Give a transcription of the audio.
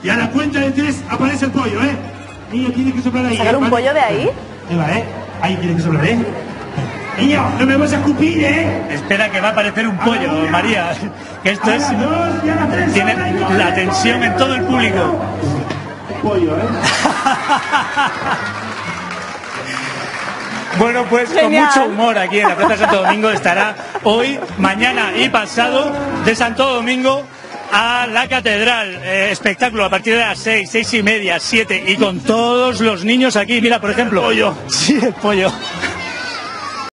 Y a la cuenta de 3 aparece el pollo, ¿eh? Niño, tiene que soplar ahí. ¿Sacar un pollo de ahí? Eva, ahí tiene que soplar, ¿eh? Niño, no me vas a escupir, ¿eh? Espera que va a aparecer un pollo, María. Que esto es... Tiene la tensión en todo el público. Pollo, ¿eh? Bueno, pues Genial. con mucho humor aquí en la Plaza de Santo Domingo estará hoy, mañana y pasado de Santo Domingo a la Catedral. Espectáculo a partir de las 6, 6:30, 7 y con todos los niños aquí. Mira, por ejemplo. El pollo. Sí, el pollo.